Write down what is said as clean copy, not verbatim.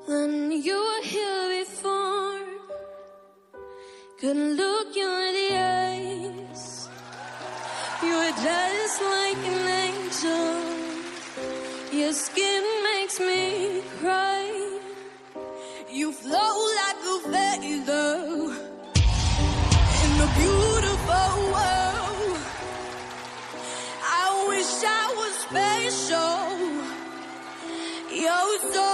When you were here before, couldn't look you in the eyes. You were just like an angel. Your skin makes me cry. You flow like a feather in a beautiful world. I wish I was special. You're so